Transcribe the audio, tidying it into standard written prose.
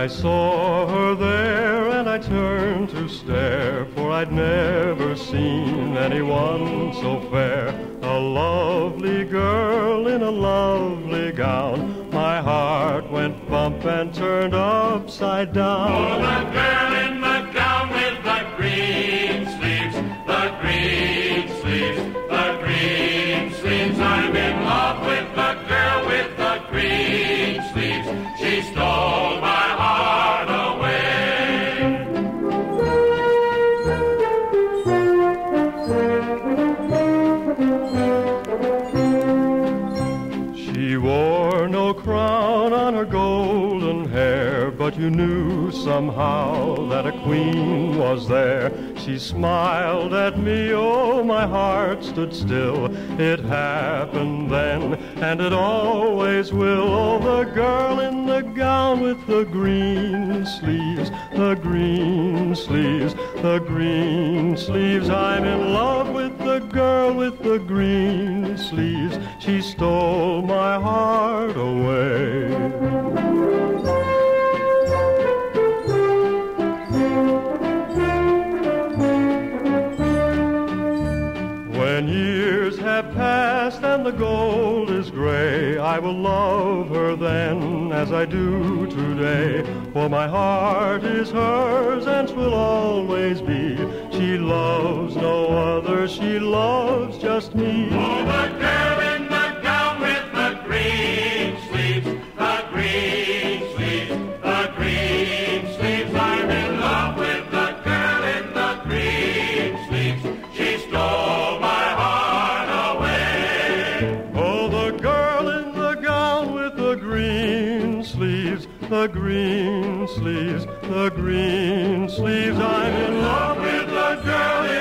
I saw her there and I turned to stare, for I'd never seen anyone so fair. A lovely girl in a lovely gown. My heart went bump and turned upside down. Oh, the girl in the gown with the green sleeves, the green sleeves, the green sleeves. I'm in love with the girl with the green sleeves. She stole my heart away. She wore no crown on her golden hair, but you knew somehow that a queen was there. She smiled at me, oh, my heart stood still. It happened then, and it always will. Oh, the girl in the gown with the green sleeves, the green sleeves, the green sleeves. I'm in love with the girl with the green sleeves. She stole my heart away. When years have passed and the gold is gray, I will love her then as I do today. For my heart is hers and 'twill always be. She loves no other, she loves just me. Oh, the girl in the gown with the green sleeves, the green sleeves, the green sleeves. I'm in love with the girl in the green sleeves. She stole my heart away. Oh, the girl in the gown with the green sleeves, the green sleeves, the green sleeves. I'm in love with the girl in